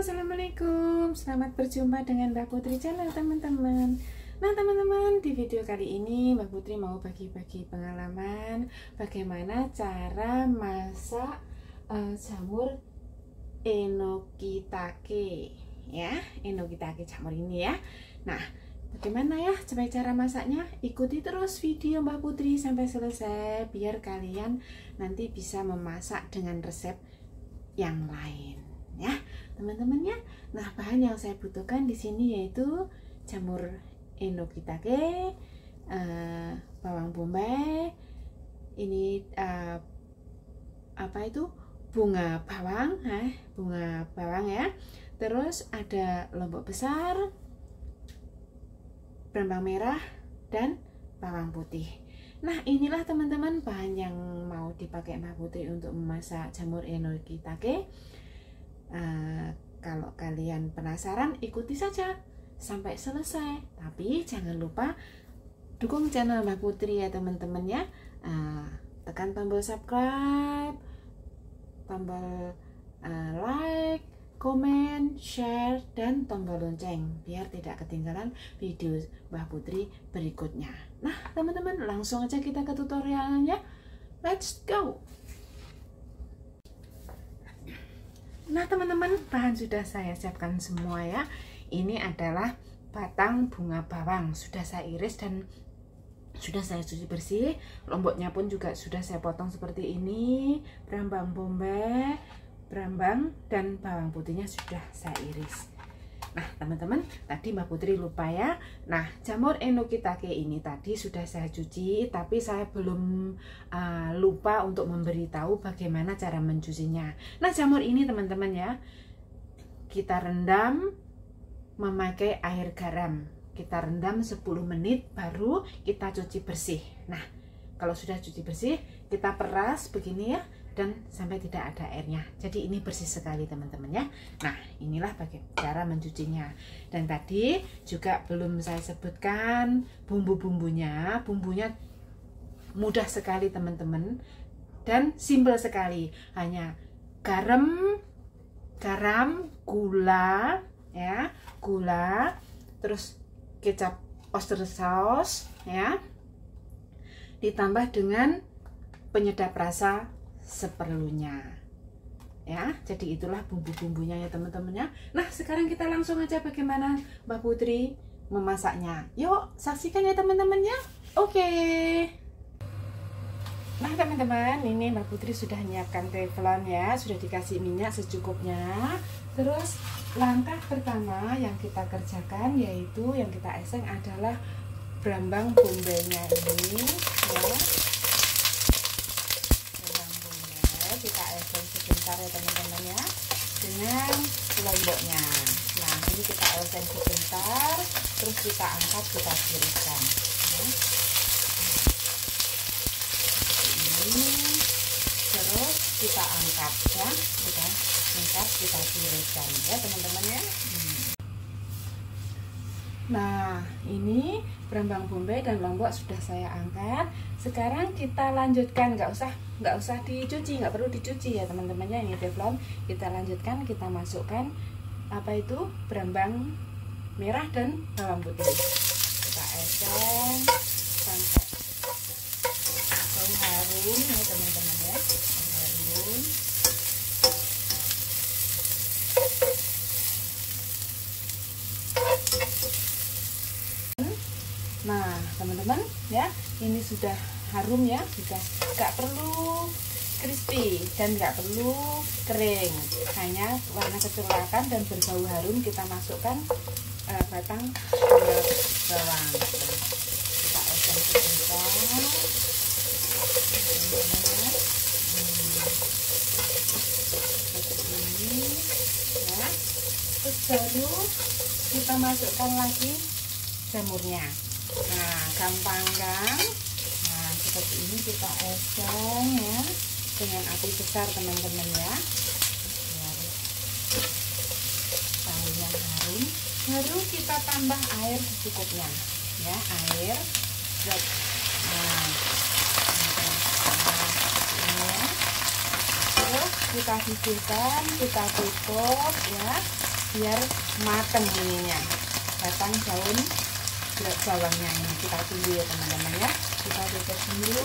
Assalamualaikum, selamat berjumpa dengan Mbak Putri channel teman-teman. Nah teman-teman, di video kali ini Mbak Putri mau bagi-bagi pengalaman bagaimana cara masak jamur enokitake ya, enokitake jamur ini ya. Nah, bagaimana ya cara masaknya? Ikuti terus video Mbak Putri sampai selesai biar kalian nanti bisa memasak dengan resep yang lain ya teman-teman ya. Nah, bahan yang saya butuhkan di sini yaitu jamur enokitake, bawang bombay, ini bunga bawang ya. Terus ada lombok besar, brambang merah, dan bawang putih. Nah, inilah teman-teman bahan yang mau dipakai Mbak Putri untuk memasak jamur enokitake. Kalau kalian penasaran, ikuti saja sampai selesai. Tapi jangan lupa dukung channel Mbak Putri ya teman-teman ya. Tekan tombol subscribe, tombol like, komen, share, dan tombol lonceng biar tidak ketinggalan video Mbak Putri berikutnya. Nah teman-teman, langsung aja kita ke tutorialnya. Let's go. Nah teman-teman, bahan sudah saya siapkan semua ya. Ini adalah batang bunga bawang, sudah saya iris dan sudah saya cuci bersih. Lomboknya pun juga sudah saya potong seperti ini. Brambang bombay, brambang, dan bawang putihnya sudah saya iris. Nah teman-teman, tadi Mbak Putri lupa ya. Nah, jamur enokitake ini tadi sudah saya cuci, tapi saya belum lupa untuk memberitahu bagaimana cara mencucinya. Nah, jamur ini teman-teman ya, kita rendam memakai air garam. Kita rendam 10 menit baru kita cuci bersih. Nah, kalau sudah cuci bersih, kita peras begini ya, dan sampai tidak ada airnya. Jadi ini bersih sekali teman-teman ya. Nah, inilah bagaimana cara mencucinya. Dan tadi juga belum saya sebutkan bumbu-bumbunya. Bumbunya mudah sekali teman-teman dan simpel sekali. Hanya garam, gula ya, terus kecap oyster sauce ya. Ditambah dengan penyedap rasa seperlunya ya. Jadi itulah bumbu-bumbunya ya teman-teman ya. Nah, sekarang kita langsung aja bagaimana Mbak Putri memasaknya. Yuk saksikan ya teman-teman ya. Oke. Nah teman-teman, ini Mbak Putri sudah menyiapkan teflon ya, sudah dikasih minyak secukupnya. Terus langkah pertama yang kita kerjakan yaitu yang kita eseng adalah brambang bombaynya ini ya. Kita eseng sebentar ya teman-teman ya, dengan lomboknya. Nah, ini kita eseng sebentar, terus kita angkat, kita tiriskan ya. Ini terus kita angkat ya, kita angkat, kita tiriskan ya teman-teman ya. Nah, ini brambang bombay dan lombok sudah saya angkat. Sekarang kita lanjutkan, nggak usah dicuci, nggak perlu dicuci ya teman-teman ya. Ini teflon, kita lanjutkan, kita masukkan brambang merah dan bawang putih. Kita eseng sampai bau harum ya teman-teman ya, bau harum. Nah teman-teman ya, ini sudah harum ya, sudah nggak perlu crispy dan nggak perlu kering, hanya warna kecoklatan dan berbau harum. Kita masukkan batang bunga bawang. Kita oseng sebentar seperti ini ya. Terus baru kita masukkan lagi jamurnya. Nah, gampang kan? Nah, seperti ini kita eseng ya, dengan api besar teman-teman ya, biar baunya harum. Baru kita tambah air secukupnya ya, air buat terus kita sisihkan, kita tutup ya. biar mateng ininya. Batang daun bawangnya ini kita tunggu ya teman-teman ya. Kita tutup dulu.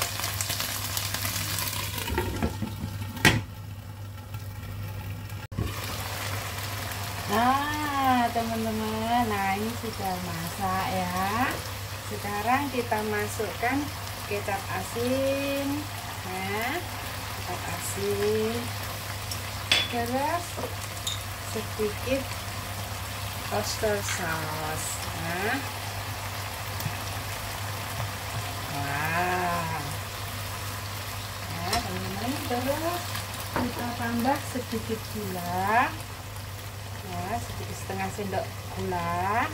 Nah teman-teman, nah ini sudah masak ya. Sekarang kita masukkan kecap asin, nah kecap asin, terus sedikit oyster sauce. Nah, wah, nah teman-teman, terus kita tambah sedikit gula. Ya, sedikit setengah sendok gula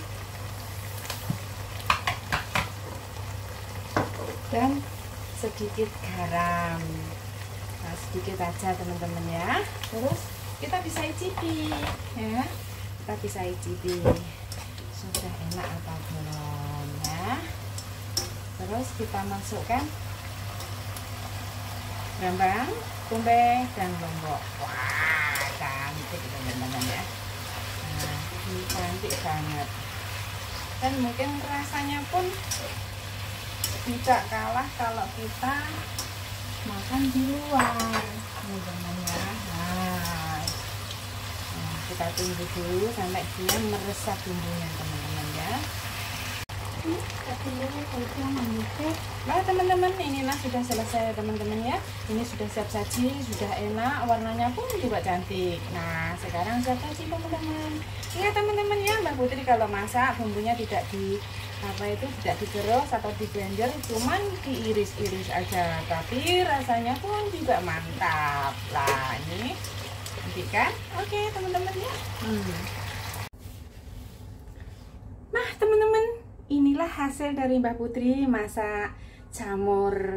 dan sedikit garam. Nah, sedikit aja teman-teman ya. Terus kita bisa icipi ya. Kita bisa icipi sudah enak atau belum ya. Terus kita masukkan bawang, kumbe dan lombok. Wah, cantik teman-teman ya. Nah, ini cantik banget. Dan mungkin rasanya pun tidak kalah kalau kita makan di luar, teman-teman ya. Nah, kita tunggu dulu sampai dia meresap bumbunya, teman-teman ya. Nah teman-teman, inilah sudah selesai teman-teman ya. Ini sudah siap saji, sudah enak, warnanya pun juga cantik. Nah sekarang siap saji teman-teman. Iya teman-teman ya, Mbak Putri kalau masak bumbunya tidak tidak digerus atau di blender, cuman diiris-iris aja, tapi rasanya pun juga mantap. Lah ini cantik kan? Oke teman-teman ya. Nah teman-teman, inilah hasil dari Mbak Putri masak jamur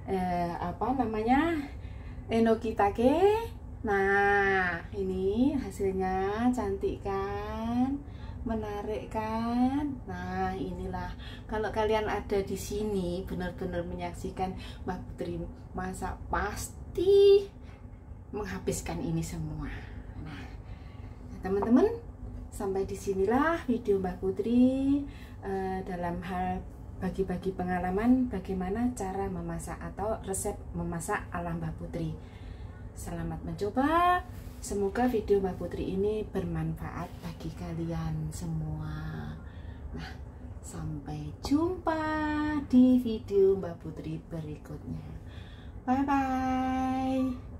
enokitake. Nah ini hasilnya, cantik kan, menarik kan. Nah inilah, kalau kalian ada di sini benar-benar menyaksikan Mbak Putri masak, pasti menghabiskan ini semua. Nah teman-teman, sampai disinilah video Mbak Putri dalam hal bagi-bagi pengalaman bagaimana cara memasak atau resep memasak ala Mbak Putri. Selamat mencoba. Semoga video Mbak Putri ini bermanfaat bagi kalian semua. Nah, sampai jumpa di video Mbak Putri berikutnya. Bye bye.